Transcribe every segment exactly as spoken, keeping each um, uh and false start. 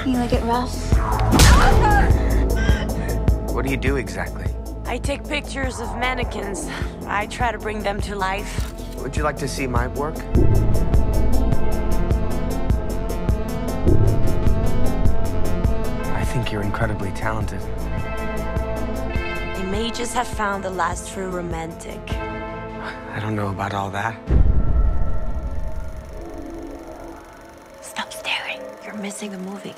You like it rough? What do you do exactly? I take pictures of mannequins. I try to bring them to life. Would you like to see my work? I think you're incredibly talented. They may just have found the last true romantic. I don't know about all that. Stop staring. You're missing a movie.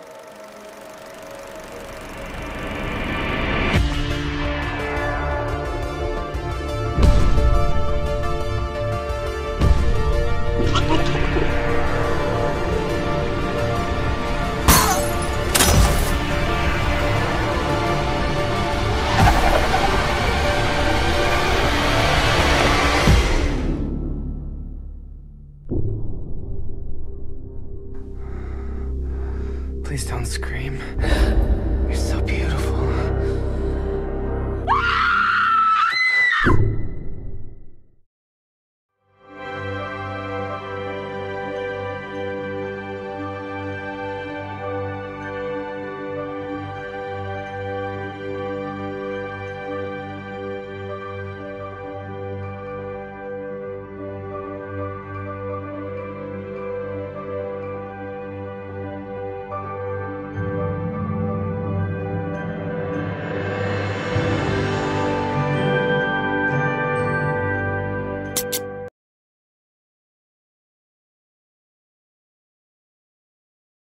Please don't scream. You're so beautiful.